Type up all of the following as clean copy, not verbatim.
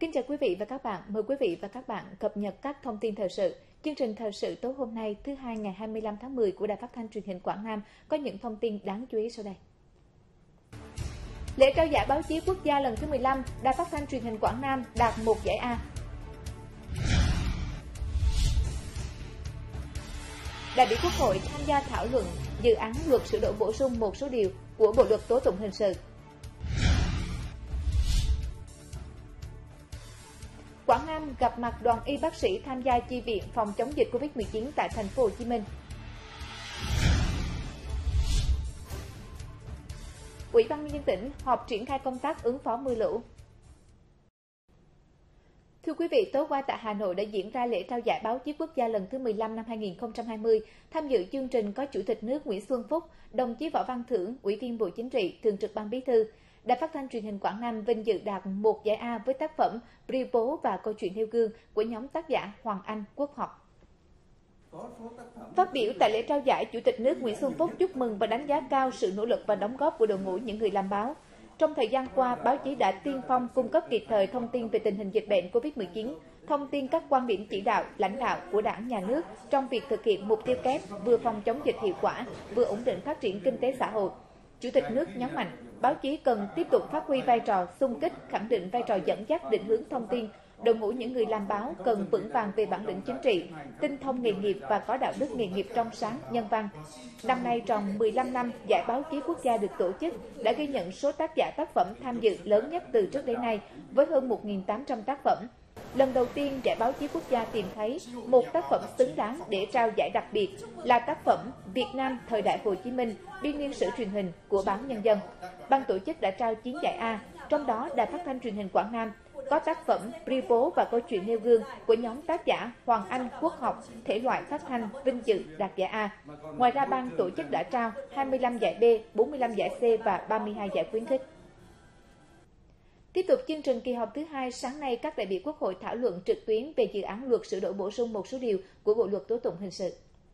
Kính chào quý vị và các bạn. Mời quý vị và các bạn cập nhật các thông tin thời sự. Chương trình thời sự tối hôm nay thứ Hai ngày 25 tháng 10 của Đài Phát thanh Truyền hình Quảng Nam có những thông tin đáng chú ý sau đây. Lễ trao giải báo chí quốc gia lần thứ 15, Đài Phát thanh Truyền hình Quảng Nam đạt 1 giải A. Đại biểu Quốc hội tham gia thảo luận dự án luật sửa đổi bổ sung một số điều của Bộ luật tố tụng hình sự. Quảng Nam gặp mặt đoàn y bác sĩ tham gia chi viện phòng chống dịch Covid-19 tại thành phố Hồ Chí Minh. Ủy ban nhân dân tỉnh họp triển khai công tác ứng phó mưa lũ. Thưa quý vị, tối qua tại Hà Nội đã diễn ra lễ trao giải báo chí quốc gia lần thứ 15 năm 2020. Tham dự chương trình có Chủ tịch nước Nguyễn Xuân Phúc, đồng chí Võ Văn Thưởng, Ủy viên Bộ Chính trị, Thường trực Ban Bí thư. Đài Phát thanh Truyền hình Quảng Nam vinh dự đạt 1 giải A với tác phẩm Bri Bố và câu chuyện nêu gương của nhóm tác giả Hoàng Anh, Quốc học. Phát biểu tại lễ trao giải, Chủ tịch nước Nguyễn Xuân Phúc chúc mừng và đánh giá cao sự nỗ lực và đóng góp của đội ngũ những người làm báo. Trong thời gian qua, báo chí đã tiên phong cung cấp kịp thời thông tin về tình hình dịch bệnh Covid-19, thông tin các quan điểm chỉ đạo, lãnh đạo của Đảng, Nhà nước trong việc thực hiện mục tiêu kép vừa phòng chống dịch hiệu quả, vừa ổn định phát triển kinh tế xã hội. Chủ tịch nước nhấn mạnh, báo chí cần tiếp tục phát huy vai trò xung kích, khẳng định vai trò dẫn dắt định hướng thông tin. Đội ngũ những người làm báo cần vững vàng về bản lĩnh chính trị, tinh thông nghề nghiệp và có đạo đức nghề nghiệp trong sáng, nhân văn. Năm nay, tròn 15 năm giải báo chí quốc gia được tổ chức, đã ghi nhận số tác giả tác phẩm tham dự lớn nhất từ trước đến nay, với hơn 1.800 tác phẩm. Lần đầu tiên, giải báo chí quốc gia tìm thấy một tác phẩm xứng đáng để trao giải đặc biệt là tác phẩm Việt Nam thời đại Hồ Chí Minh, biên niên sử truyền hình của báo Nhân dân. Ban tổ chức đã trao 9 giải A, trong đó Đài Phát thanh Truyền hình Quảng Nam có tác phẩm Bri Bố và câu chuyện nêu gương của nhóm tác giả Hoàng Anh, Quốc học, thể loại phát thanh vinh dự đạt giải A. Ngoài ra, ban tổ chức đã trao 25 giải B, 45 giải C và 32 giải khuyến khích. Tiếp tục chương trình kỳ họp thứ 2, sáng nay các đại biểu Quốc hội thảo luận trực tuyến về dự án luật sửa đổi bổ sung một số điều của Bộ luật tố tụng hình sự.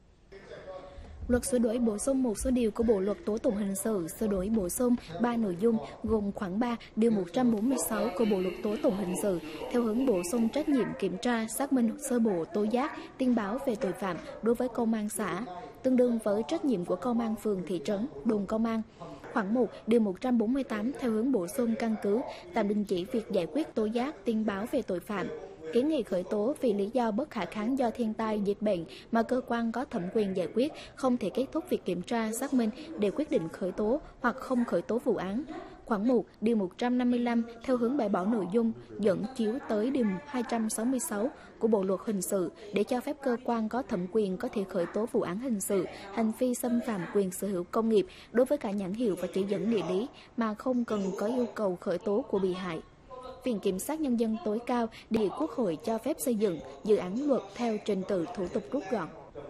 Luật sửa đổi bổ sung một số điều của Bộ luật tố tụng hình sự sửa đổi bổ sung 3 nội dung gồm khoản 3 điều 146 của Bộ luật tố tụng hình sự theo hướng bổ sung trách nhiệm kiểm tra, xác minh sơ bộ tố giác, tin báo về tội phạm đối với công an xã, tương đương với trách nhiệm của công an phường, thị trấn, đồn công an. Khoản 1 điều 148 theo hướng bổ sung căn cứ tạm đình chỉ việc giải quyết tố giác, tin báo về tội phạm, kiến nghị khởi tố vì lý do bất khả kháng do thiên tai, dịch bệnh mà cơ quan có thẩm quyền giải quyết không thể kết thúc việc kiểm tra, xác minh để quyết định khởi tố hoặc không khởi tố vụ án. Khoản 1 điều 155 theo hướng bãi bỏ nội dung dẫn chiếu tới điều 266 của Bộ luật hình sự để cho phép cơ quan có thẩm quyền có thể khởi tố vụ án hình sự, hành vi xâm phạm quyền sở hữu công nghiệp đối với cả nhãn hiệu và chỉ dẫn địa lý mà không cần có yêu cầu khởi tố của bị hại. Viện Kiểm sát Nhân dân tối cao đề nghị Quốc hội cho phép xây dựng dự án luật theo trình tự thủ tục rút gọn.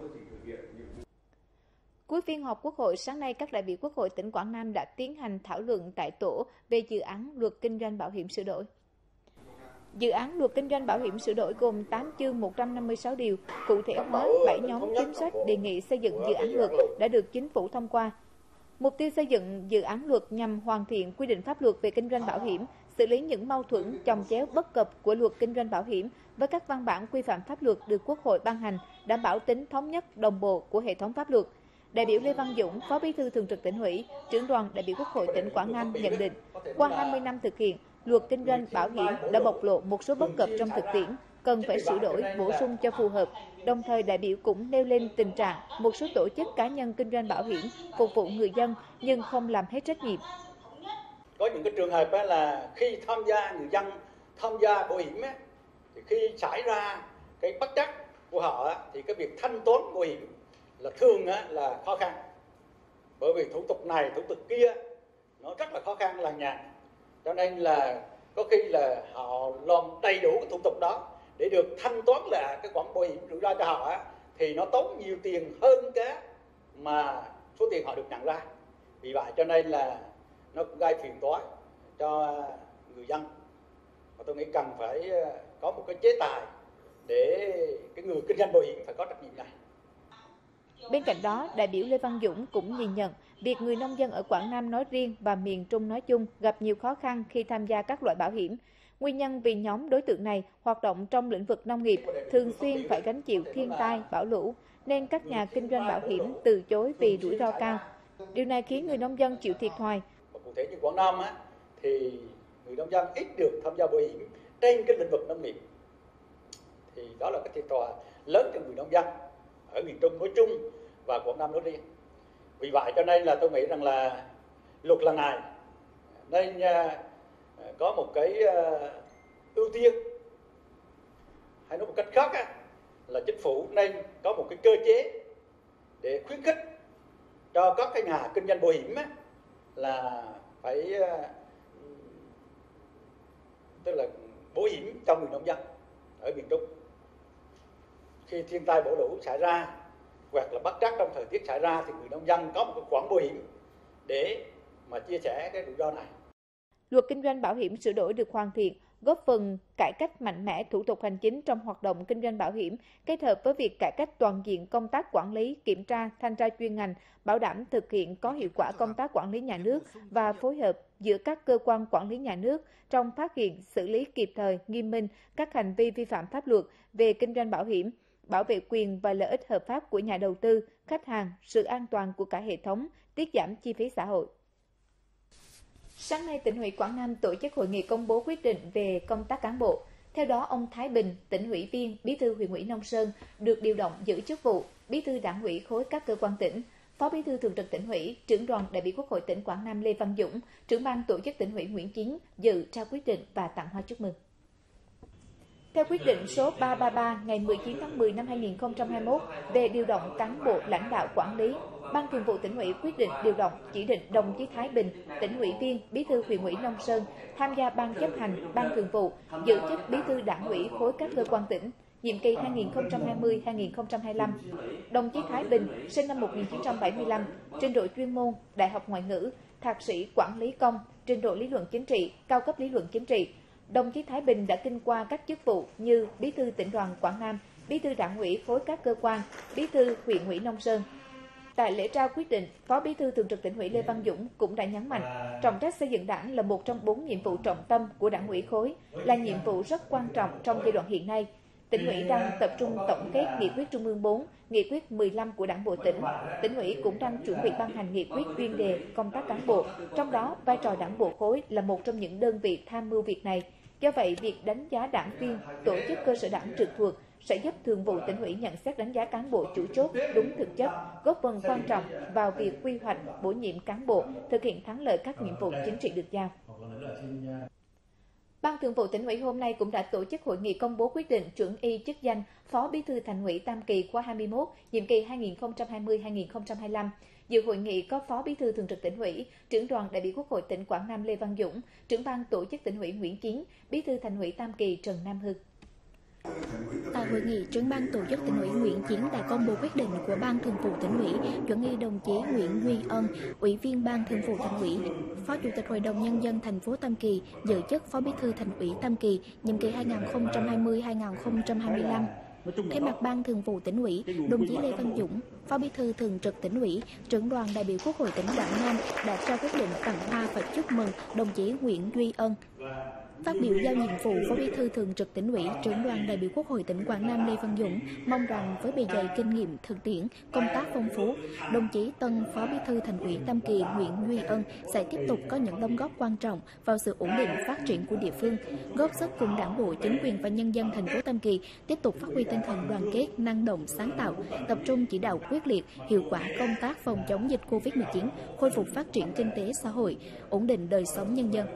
Cuối phiên họp Quốc hội, sáng nay các đại biểu Quốc hội tỉnh Quảng Nam đã tiến hành thảo luận tại tổ về dự án luật kinh doanh bảo hiểm sửa đổi. Dự án luật kinh doanh bảo hiểm sửa đổi gồm 8 chương 156 điều, cụ thể hóa 7 nhóm chính sách đề nghị xây dựng dự án luật đã được Chính phủ thông qua. Mục tiêu xây dựng dự án luật nhằm hoàn thiện quy định pháp luật về kinh doanh bảo hiểm, xử lý những mâu thuẫn, chồng chéo bất cập của luật kinh doanh bảo hiểm với các văn bản quy phạm pháp luật được Quốc hội ban hành, đảm bảo tính thống nhất, đồng bộ của hệ thống pháp luật. Đại biểu Lê Văn Dũng, Phó Bí thư Thường trực Tỉnh ủy, trưởng đoàn đại biểu Quốc hội tỉnh Quảng Nam nhận định, qua 20 năm thực hiện, luật kinh doanh bảo hiểm đã bộc lộ một số bất cập trong thực tiễn, cần phải sửa đổi, bổ sung cho phù hợp. Đồng thời, đại biểu cũng nêu lên tình trạng một số tổ chức cá nhân kinh doanh bảo hiểm phục vụ người dân nhưng không làm hết trách nhiệm. Có những cái trường hợp là khi người dân tham gia bảo hiểm thì khi xảy ra cái bất trắc của họ thì cái việc thanh toán bảo hiểm là thường là khó khăn, bởi vì thủ tục này thủ tục kia nó rất là khó khăn lằng nhằng, cho nên là có khi là họ làm đầy đủ cái thủ tục đó để được thanh toán lại cái khoản bảo hiểm rủi ro cho họ thì nó tốn nhiều tiền hơn cái mà số tiền họ được nhận ra. Vì vậy cho nên là nó cũng gây phiền toái cho người dân, và tôi nghĩ cần phải có một cái chế tài để cái người kinh doanh bảo hiểm phải có trách nhiệm này. Bên cạnh đó, đại biểu Lê Văn Dũng cũng nhìn nhận việc người nông dân ở Quảng Nam nói riêng và miền Trung nói chung gặp nhiều khó khăn khi tham gia các loại bảo hiểm. Nguyên nhân vì nhóm đối tượng này hoạt động trong lĩnh vực nông nghiệp, thường xuyên phải gánh chịu thiên tai, bão lũ, nên các nhà kinh doanh bảo hiểm từ chối vì rủi ro cao. Điều này khiến người nông dân chịu thiệt thòi. Cụ thể như Quảng Nam thì người nông dân ít được tham gia bảo hiểm trên cái lĩnh vực nông nghiệp. Thì đó là cái thiệt thòi lớn cho người nông dân ở miền Trung nói chung và Quảng Nam nói riêng. Vì vậy cho nên là tôi nghĩ rằng là luật lần này nên có một cái ưu tiên, hay nói một cách khác là chính phủ nên có một cái cơ chế để khuyến khích cho các cái nhà kinh doanh bảo hiểm là phải tức là bảo hiểm cho người nông dân ở miền Trung. Khi thiên tai bão lũ xảy ra hoặc là bất trắc trong thời tiết xảy ra thì người nông dân có một cái khoản bảo hiểm để mà chia sẻ cái rủi ro này. Luật kinh doanh bảo hiểm sửa đổi được hoàn thiện, góp phần cải cách mạnh mẽ thủ tục hành chính trong hoạt động kinh doanh bảo hiểm, kết hợp với việc cải cách toàn diện công tác quản lý, kiểm tra, thanh tra chuyên ngành, bảo đảm thực hiện có hiệu quả công tác quản lý nhà nước và phối hợp giữa các cơ quan quản lý nhà nước trong phát hiện, xử lý kịp thời, nghiêm minh các hành vi vi phạm pháp luật về kinh doanh bảo hiểm, bảo vệ quyền và lợi ích hợp pháp của nhà đầu tư, khách hàng, sự an toàn của cả hệ thống, tiết giảm chi phí xã hội. Sáng nay, Tỉnh ủy Quảng Nam tổ chức hội nghị công bố quyết định về công tác cán bộ. Theo đó, ông Thái Bình, Tỉnh ủy viên, Bí thư Huyện ủy Nông Sơn được điều động giữ chức vụ Bí thư Đảng ủy khối các cơ quan tỉnh, Phó Bí thư Thường trực Tỉnh ủy, Trưởng đoàn đại biểu Quốc hội tỉnh Quảng Nam Lê Văn Dũng, Trưởng ban tổ chức Tỉnh ủy Nguyễn Chiến dự trao quyết định và tặng hoa chúc mừng. Theo quyết định số 333 ngày 19 tháng 10 năm 2021 về điều động cán bộ lãnh đạo quản lý, Ban Thường vụ Tỉnh ủy quyết định điều động chỉ định đồng chí Thái Bình, Tỉnh ủy viên, Bí thư Huyện ủy Nông Sơn tham gia Ban chấp hành, Ban Thường vụ, giữ chức Bí thư Đảng ủy khối các cơ quan tỉnh, nhiệm kỳ 2020-2025. Đồng chí Thái Bình, sinh năm 1975, trình độ chuyên môn, Đại học Ngoại ngữ, Thạc sĩ Quản lý công, trình độ lý luận chính trị, cao cấp lý luận chính trị. Đồng chí Thái Bình đã kinh qua các chức vụ như Bí thư Tỉnh đoàn Quảng Nam, Bí thư Đảng ủy khối các cơ quan, Bí thư Huyện ủy Nông Sơn. Tại lễ trao quyết định, Phó Bí thư Thường trực Tỉnh ủy Lê Văn Dũng cũng đã nhấn mạnh, trọng trách xây dựng Đảng là một trong 4 nhiệm vụ trọng tâm của Đảng ủy khối, là nhiệm vụ rất quan trọng trong giai đoạn hiện nay. Tỉnh ủy đang tập trung tổng kết nghị quyết Trung ương 4, nghị quyết 15 của Đảng bộ tỉnh. Tỉnh ủy cũng đang chuẩn bị ban hành nghị quyết chuyên đề công tác cán bộ, trong đó vai trò Đảng bộ khối là một trong những đơn vị tham mưu việc này. Do vậy, việc đánh giá đảng viên, tổ chức cơ sở đảng trực thuộc sẽ giúp Thường vụ Tỉnh ủy nhận xét đánh giá cán bộ chủ chốt đúng thực chất, góp phần quan trọng vào việc quy hoạch, bổ nhiệm cán bộ, thực hiện thắng lợi các nhiệm vụ chính trị được giao. Ban Thường vụ Tỉnh ủy hôm nay cũng đã tổ chức hội nghị công bố quyết định chuẩn y chức danh Phó Bí thư Thành ủy Tam Kỳ khóa 21, nhiệm kỳ 2020-2025. Dự hội nghị có Phó Bí thư Thường trực Tỉnh ủy, Trưởng đoàn đại biểu Quốc hội tỉnh Quảng Nam Lê Văn Dũng, Trưởng ban tổ chức Tỉnh ủy Nguyễn Chiến, Bí thư Thành ủy Tam Kỳ Trần Nam Hưng. Tại hội nghị, Trưởng ban tổ chức Tỉnh ủy Nguyễn Chiến đã công bố quyết định của Ban Thường vụ Tỉnh ủy chuẩn y đồng chí Nguyễn Duy Ân, Ủy viên Ban Thường vụ Tỉnh ủy, Phó Chủ tịch Hội đồng Nhân dân thành phố Tam Kỳ, giữ chức Phó Bí thư Thành ủy Tam Kỳ, nhiệm kỳ 2020-2025. Thay mặt Ban Thường vụ Tỉnh ủy, đồng chí Lê Văn Dũng, Phó Bí thư Thường trực Tỉnh ủy, Trưởng đoàn đại biểu Quốc hội tỉnh Quảng Nam đã trao quyết định tặng hoa và chúc mừng đồng chí Nguyễn Duy Ân. Phát biểu giao nhiệm vụ, Phó Bí thư Thường trực Tỉnh ủy, Trưởng đoàn đại biểu Quốc hội tỉnh Quảng Nam Lê Văn Dũng mong rằng với bề dày kinh nghiệm thực tiễn, công tác phong phú, đồng chí tân Phó Bí thư Thành ủy Tam Kỳ Nguyễn Duy Ân sẽ tiếp tục có những đóng góp quan trọng vào sự ổn định phát triển của địa phương, góp sức cùng Đảng bộ, chính quyền và nhân dân thành phố Tam Kỳ tiếp tục phát huy tinh thần đoàn kết, năng động, sáng tạo, tập trung chỉ đạo quyết liệt, hiệu quả công tác phòng chống dịch Covid-19, khôi phục phát triển kinh tế xã hội, ổn định đời sống nhân dân.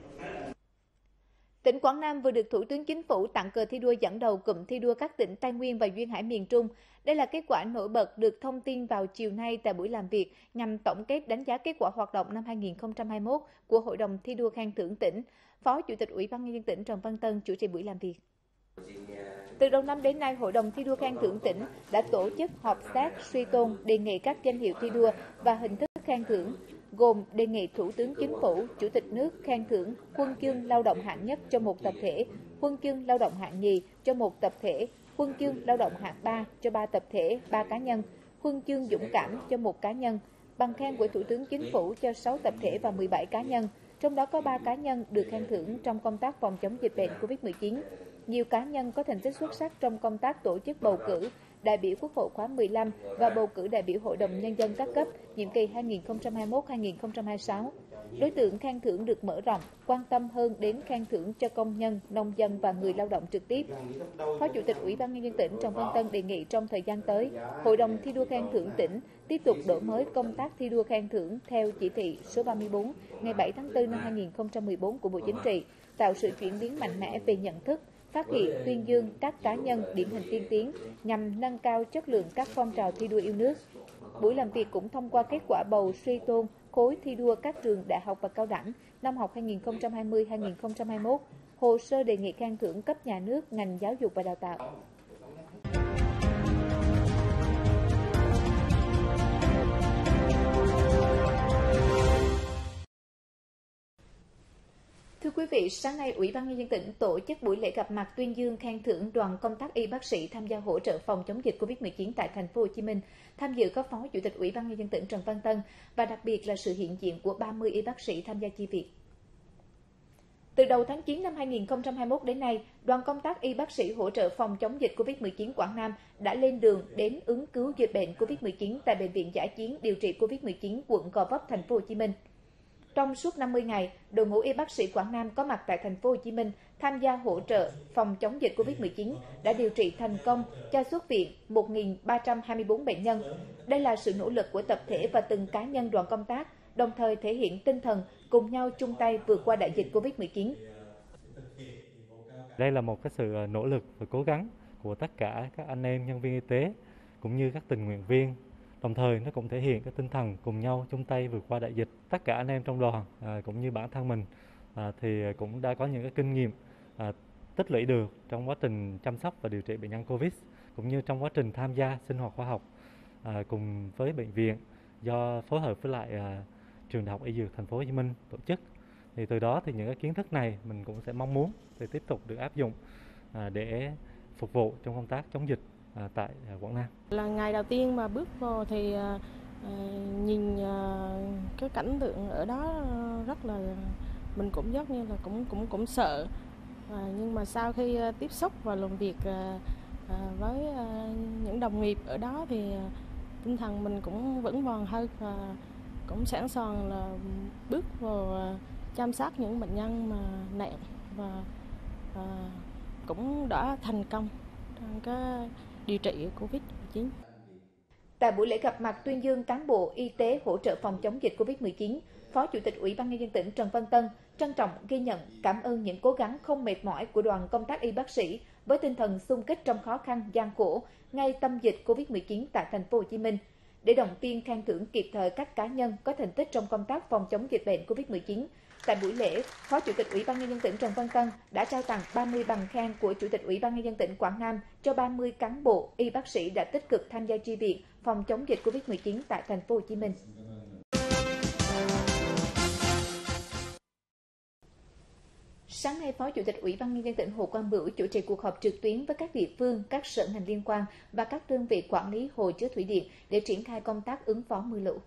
Tỉnh Quảng Nam vừa được Thủ tướng Chính phủ tặng cờ thi đua dẫn đầu cụm thi đua các tỉnh Tây Nguyên và Duyên Hải miền Trung. Đây là kết quả nổi bật được thông tin vào chiều nay tại buổi làm việc nhằm tổng kết đánh giá kết quả hoạt động năm 2021 của Hội đồng thi đua khen thưởng tỉnh. Phó Chủ tịch Ủy ban Nhân dân tỉnh Trần Văn Tân chủ trì buổi làm việc. Từ đầu năm đến nay, Hội đồng thi đua khen thưởng tỉnh đã tổ chức họp sát suy tôn đề nghị các danh hiệu thi đua và hình thức khen thưởng, gồm đề nghị Thủ tướng Chính phủ, Chủ tịch nước khen thưởng huân chương lao động hạng nhất cho một tập thể, huân chương lao động hạng nhì cho một tập thể, huân chương lao động hạng 3 cho 3 tập thể, 3 cá nhân, huân chương dũng cảm cho 1 cá nhân, bằng khen của Thủ tướng Chính phủ cho 6 tập thể và 17 cá nhân, trong đó có 3 cá nhân được khen thưởng trong công tác phòng chống dịch bệnh COVID-19. Nhiều cá nhân có thành tích xuất sắc trong công tác tổ chức bầu cử đại biểu Quốc hội khóa 15 và bầu cử đại biểu Hội đồng Nhân dân các cấp nhiệm kỳ 2021-2026. Đối tượng khen thưởng được mở rộng, quan tâm hơn đến khen thưởng cho công nhân, nông dân và người lao động trực tiếp. Phó Chủ tịch Ủy ban Nhân dân tỉnh Trần Văn Tân đề nghị trong thời gian tới, Hội đồng thi đua khen thưởng tỉnh tiếp tục đổi mới công tác thi đua khen thưởng theo chỉ thị số 34 ngày 7 tháng 4 năm 2014 của Bộ Chính trị, tạo sự chuyển biến mạnh mẽ về nhận thức, phát hiện, tuyên dương các cá nhân điển hình tiên tiến nhằm nâng cao chất lượng các phong trào thi đua yêu nước. Buổi làm việc cũng thông qua kết quả bầu suy tôn khối thi đua các trường đại học và cao đẳng năm học 2020-2021, hồ sơ đề nghị khen thưởng cấp nhà nước ngành giáo dục và đào tạo. Thưa quý vị, sáng nay Ủy ban Nhân dân tỉnh tổ chức buổi lễ gặp mặt tuyên dương khen thưởng đoàn công tác y bác sĩ tham gia hỗ trợ phòng chống dịch Covid-19 tại thành phố Hồ Chí Minh. Tham dự có Phó Chủ tịch Ủy ban Nhân dân tỉnh Trần Văn Tân và đặc biệt là sự hiện diện của 30 y bác sĩ tham gia chi viện. Từ đầu tháng 9 năm 2021 đến nay, đoàn công tác y bác sĩ hỗ trợ phòng chống dịch Covid-19 Quảng Nam đã lên đường đến ứng cứu dịch bệnh Covid-19 tại Bệnh viện Dã chiến điều trị Covid-19 quận Gò Vấp, thành phố Hồ Chí Minh. Trong suốt 50 ngày, đội ngũ y bác sĩ Quảng Nam có mặt tại thành phố Hồ Chí Minh tham gia hỗ trợ phòng chống dịch Covid-19 đã điều trị thành công cho xuất viện 1.324 bệnh nhân. Đây là sự nỗ lực của tập thể và từng cá nhân đoàn công tác, đồng thời thể hiện tinh thần cùng nhau chung tay vượt qua đại dịch Covid-19. Đây là một cái sự nỗ lực và cố gắng của tất cả các anh em nhân viên y tế cũng như các tình nguyện viên. Đồng thời nó cũng thể hiện cái tinh thần cùng nhau chung tay vượt qua đại dịch. Tất cả anh em trong đoàn cũng như bản thân mình thì cũng đã có những cái kinh nghiệm tích lũy được trong quá trình chăm sóc và điều trị bệnh nhân Covid, cũng như trong quá trình tham gia sinh hoạt khoa học cùng với bệnh viện do phối hợp với lại trường Đại học Y Dược thành phố Hồ Chí Minh tổ chức. Thì từ đó thì những cái kiến thức này mình cũng sẽ mong muốn để tiếp tục được áp dụng để phục vụ trong công tác chống dịch tại Quảng Nam. Là ngày đầu tiên mà bước vào thì nhìn cái cảnh tượng ở đó rất là mình cũng giống như là cũng sợ, nhưng mà sau khi tiếp xúc và làm việc với những đồng nghiệp ở đó thì tinh thần mình cũng vững vàng hơn và cũng sẵn sàng là bước vào chăm sóc những bệnh nhân mà nặng và cũng đã thành công trong cái điều trị Covid-19. Tại buổi lễ gặp mặt tuyên dương cán bộ y tế hỗ trợ phòng chống dịch Covid-19, Phó Chủ tịch Ủy ban Nhân dân tỉnh Trần Văn Tân trân trọng ghi nhận, cảm ơn những cố gắng không mệt mỏi của đoàn công tác y bác sĩ với tinh thần xung kích trong khó khăn gian khổ ngay tâm dịch Covid-19 tại thành phố Hồ Chí Minh. Để động viên khen thưởng kịp thời các cá nhân có thành tích trong công tác phòng chống dịch bệnh Covid-19, tại buổi lễ, Phó Chủ tịch Ủy ban Nhân dân tỉnh Trần Văn Tân đã trao tặng 30 bằng khen của Chủ tịch Ủy ban Nhân dân tỉnh Quảng Nam cho 30 cán bộ y bác sĩ đã tích cực tham gia chi viện phòng chống dịch Covid-19 tại thành phố Hồ Chí Minh. Sáng nay, Phó Chủ tịch Ủy ban Nhân dân tỉnh Hồ Quang Bửu chủ trì cuộc họp trực tuyến với các địa phương, các sở ngành liên quan và các đơn vị quản lý hồ chứa thủy điện để triển khai công tác ứng phó mưa lũ.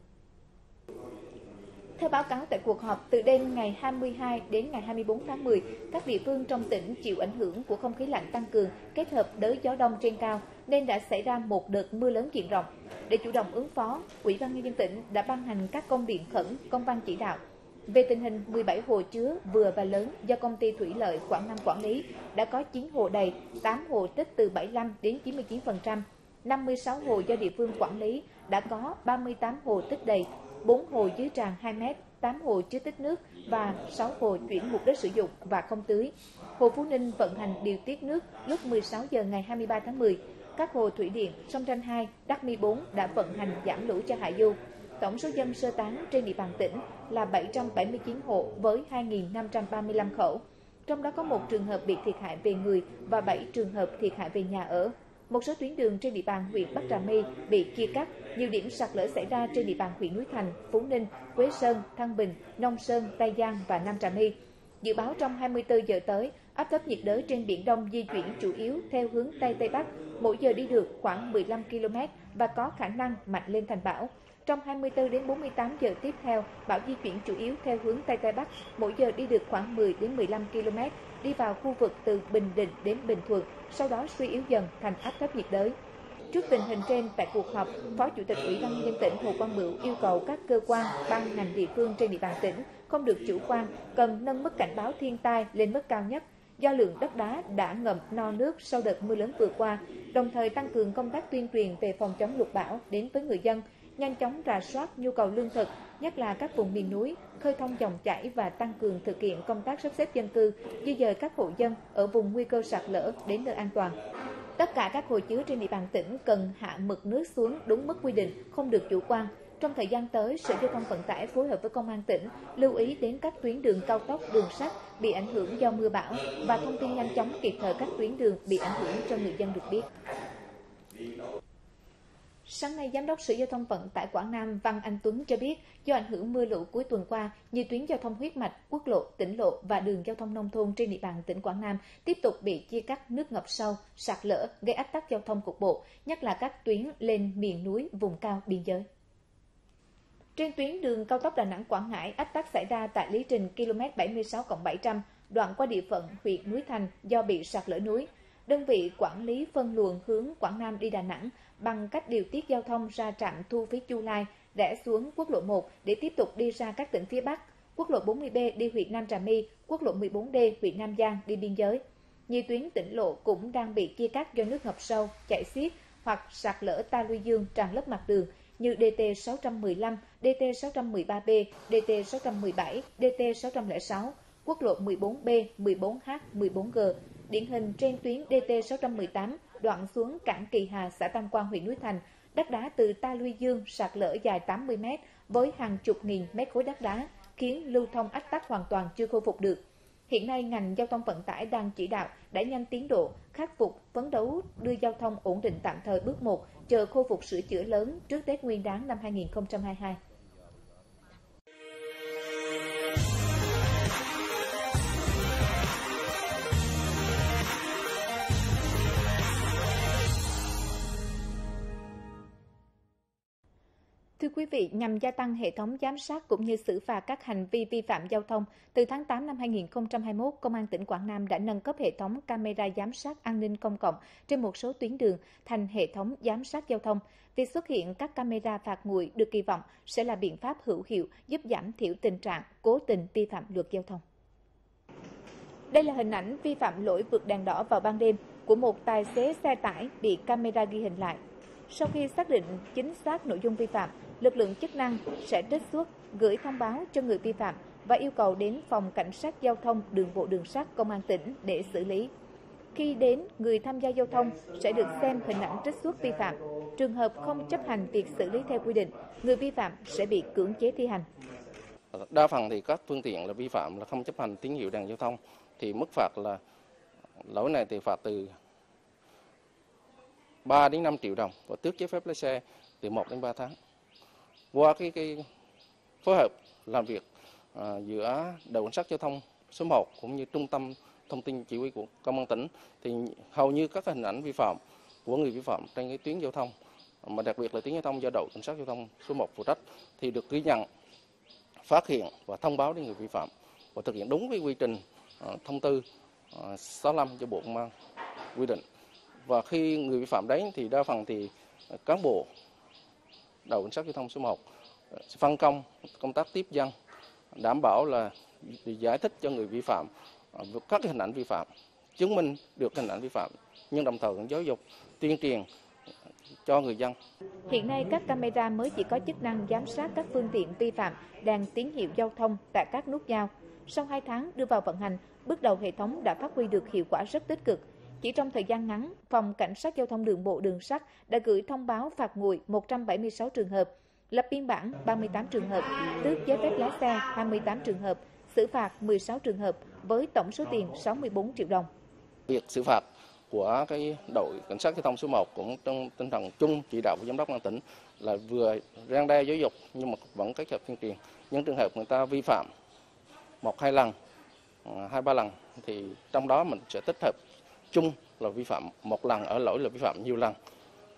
Theo báo cáo tại cuộc họp, từ đêm ngày 22 đến ngày 24 tháng 10, các địa phương trong tỉnh chịu ảnh hưởng của không khí lạnh tăng cường kết hợp đới gió đông trên cao nên đã xảy ra một đợt mưa lớn diện rộng. Để chủ động ứng phó, Ủy ban Nhân dân tỉnh đã ban hành các công điện khẩn, công văn chỉ đạo. Về tình hình 17 hồ chứa vừa và lớn do Công ty Thủy lợi Quảng Nam quản lý, đã có 9 hồ đầy, 8 hồ tích từ 75 đến 99%, 56 hồ do địa phương quản lý, đã có 38 hồ tích đầy, 4 hồ dưới tràn 2 mét, 8 hồ chứa tích nước và 6 hồ chuyển mục đích sử dụng và không tưới. Hồ Phú Ninh vận hành điều tiết nước lúc 16 giờ ngày 23 tháng 10. Các hồ thủy điện Sông Tranh 2, Đắc Mi 4 đã vận hành giảm lũ cho hạ du. Tổng số dân sơ tán trên địa bàn tỉnh là 779 hộ với 2.535 khẩu. Trong đó có 1 trường hợp bị thiệt hại về người và 7 trường hợp thiệt hại về nhà ở. Một số tuyến đường trên địa bàn huyện Bắc Trà My bị chia cắt, nhiều điểm sạt lở xảy ra trên địa bàn huyện Núi Thành, Phú Ninh, Quế Sơn, Thăng Bình, Nông Sơn, Tây Giang và Nam Trà My. Dự báo trong 24 giờ tới, áp thấp nhiệt đới trên Biển Đông di chuyển chủ yếu theo hướng Tây Tây Bắc, mỗi giờ đi được khoảng 15 km và có khả năng mạnh lên thành bão. Trong 24 đến 48 giờ tiếp theo, bão di chuyển chủ yếu theo hướng Tây Tây Bắc, mỗi giờ đi được khoảng 10 đến 15 km, đi vào khu vực từ Bình Định đến Bình Thuận, sau đó suy yếu dần thành áp thấp nhiệt đới. Trước tình hình trên, tại cuộc họp, Phó Chủ tịch Ủy ban nhân dân tỉnh Hồ Quang Bửu yêu cầu các cơ quan, ban ngành địa phương trên địa bàn tỉnh không được chủ quan, cần nâng mức cảnh báo thiên tai lên mức cao nhất do lượng đất đá đã ngập no nước sau đợt mưa lớn vừa qua, đồng thời tăng cường công tác tuyên truyền về phòng chống lụt bão đến với người dân, nhanh chóng rà soát nhu cầu lương thực, nhất là các vùng miền núi, khơi thông dòng chảy và tăng cường thực hiện công tác sắp xếp dân cư, di dời các hộ dân ở vùng nguy cơ sạt lở đến nơi an toàn. Tất cả các hồ chứa trên địa bàn tỉnh cần hạ mực nước xuống đúng mức quy định, không được chủ quan. Trong thời gian tới, Sở Giao thông Vận tải phối hợp với Công an tỉnh lưu ý đến các tuyến đường cao tốc, đường sắt bị ảnh hưởng do mưa bão và thông tin nhanh chóng kịp thời các tuyến đường bị ảnh hưởng cho người dân được biết. Sáng nay, Giám đốc Sở Giao thông Vận tải Quảng Nam Văn Anh Tuấn cho biết, do ảnh hưởng mưa lũ cuối tuần qua, nhiều tuyến giao thông huyết mạch, quốc lộ, tỉnh lộ và đường giao thông nông thôn trên địa bàn tỉnh Quảng Nam tiếp tục bị chia cắt, nước ngập sâu, sạt lở, gây ách tắc giao thông cục bộ, nhất là các tuyến lên miền núi, vùng cao, biên giới. Trên tuyến đường cao tốc Đà Nẵng - Quảng Ngãi, ách tắc xảy ra tại lý trình km 76+700, đoạn qua địa phận huyện Núi Thành do bị sạt lở núi. Đơn vị quản lý phân luồng hướng Quảng Nam đi Đà Nẵng bằng cách điều tiết giao thông ra trạm thu phí Chu Lai, rẽ xuống quốc lộ 1 để tiếp tục đi ra các tỉnh phía Bắc, quốc lộ 40B đi huyện Nam Trà My, quốc lộ 14D huyện Nam Giang đi biên giới. Nhiều tuyến tỉnh lộ cũng đang bị chia cắt do nước ngập sâu, chảy xiết hoặc sạt lở ta luy dương tràn lấp mặt đường như DT 615, DT 613B, DT 617, DT 606, quốc lộ 14B, 14H, 14G. Điển hình trên tuyến DT 618, đoạn xuống cảng Kỳ Hà, xã Tam Quan, huyện Núi Thành, đất đá từ ta luy dương sạt lở dài 80 m với hàng chục nghìn mét khối đất đá, khiến lưu thông ách tắc hoàn toàn chưa khôi phục được. Hiện nay, ngành giao thông vận tải đang chỉ đạo đẩy nhanh tiến độ, khắc phục, phấn đấu đưa giao thông ổn định tạm thời bước 1, chờ khôi phục sửa chữa lớn trước Tết Nguyên đán năm 2022. Thưa quý vị, nhằm gia tăng hệ thống giám sát cũng như xử phạt các hành vi vi phạm giao thông, từ tháng 8 năm 2021, Công an tỉnh Quảng Nam đã nâng cấp hệ thống camera giám sát an ninh công cộng trên một số tuyến đường thành hệ thống giám sát giao thông. Việc xuất hiện các camera phạt nguội được kỳ vọng sẽ là biện pháp hữu hiệu giúp giảm thiểu tình trạng cố tình vi phạm luật giao thông. Đây là hình ảnh vi phạm lỗi vượt đèn đỏ vào ban đêm của một tài xế xe tải bị camera ghi hình lại. Sau khi xác định chính xác nội dung vi phạm, lực lượng chức năng sẽ trích xuất, gửi thông báo cho người vi phạm và yêu cầu đến Phòng Cảnh sát Giao thông Đường bộ Đường sắt Công an tỉnh để xử lý. Khi đến, người tham gia giao thông sẽ được xem hình ảnh trích xuất vi phạm. Trường hợp không chấp hành việc xử lý theo quy định, người vi phạm sẽ bị cưỡng chế thi hành. Đa phần thì các phương tiện là vi phạm là không chấp hành tín hiệu đèn giao thông, thì mức phạt là lỗi này thì phạt từ 3 đến 5 triệu đồng và tước giấy phép lái xe từ 1 đến 3 tháng. Qua cái phối hợp làm việc giữa đội cảnh sát giao thông số 1 cũng như trung tâm thông tin chỉ huy của Công an tỉnh, thì hầu như các hình ảnh vi phạm của người vi phạm trên cái tuyến giao thông, mà đặc biệt là tuyến giao thông do đội cảnh sát giao thông số 1 phụ trách, thì được ghi nhận, phát hiện và thông báo đến người vi phạm và thực hiện đúng với quy trình thông tư 65 cho Bộ Công an quy định. Và khi người vi phạm đến thì đa phần thì cán bộ đội cảnh sát giao thông số 1 phân công công tác tiếp dân, đảm bảo là giải thích cho người vi phạm các hình ảnh vi phạm, chứng minh được hình ảnh vi phạm, nhưng đồng thời cũng giáo dục tuyên truyền cho người dân. Hiện nay, các camera mới chỉ có chức năng giám sát các phương tiện vi phạm đèn tín hiệu giao thông tại các nút giao. Sau 2 tháng đưa vào vận hành, bước đầu hệ thống đã phát huy được hiệu quả rất tích cực. Chỉ trong thời gian ngắn, Phòng Cảnh sát Giao thông Đường bộ Đường sắt đã gửi thông báo phạt nguội 176 trường hợp, lập biên bản 38 trường hợp, tước giấy phép lái xe 28 trường hợp, xử phạt 16 trường hợp với tổng số tiền 64 triệu đồng. Việc xử phạt của cái đội cảnh sát giao thông số 1 cũng trong tinh thần chung chỉ đạo của giám đốc công an tỉnh là vừa răn đe giáo dục nhưng mà vẫn kết hợp tuyên truyền. Những trường hợp người ta vi phạm 1-2 lần, 2-3 lần thì trong đó mình sẽ tích hợp chung là vi phạm 1 lần ở lỗi là vi phạm nhiều lần.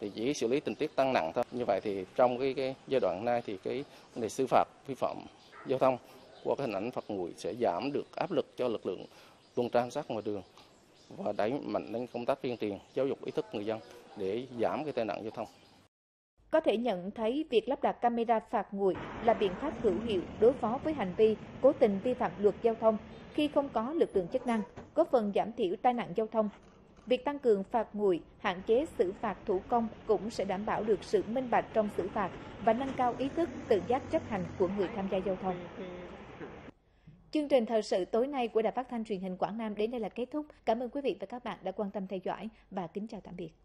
thì chỉ xử lý tình tiết tăng nặng thôi. Như vậy thì trong cái giai đoạn này thì cái vấn đề xử phạt vi phạm giao thông qua cái hình ảnh phạt nguội sẽ giảm được áp lực cho lực lượng tuần tra giám sát ngoài đường và đẩy mạnh đến công tác tuyên truyền giáo dục ý thức người dân để giảm cái tai nạn giao thông. Có thể nhận thấy việc lắp đặt camera phạt nguội là biện pháp hữu hiệu đối phó với hành vi cố tình vi phạm luật giao thông khi không có lực lượng chức năng, góp phần giảm thiểu tai nạn giao thông. Việc tăng cường phạt nguội, hạn chế xử phạt thủ công cũng sẽ đảm bảo được sự minh bạch trong xử phạt và nâng cao ý thức tự giác chấp hành của người tham gia giao thông. Chương trình thời sự tối nay của Đài Phát thanh Truyền hình Quảng Nam đến đây là kết thúc. Cảm ơn quý vị và các bạn đã quan tâm theo dõi và kính chào tạm biệt.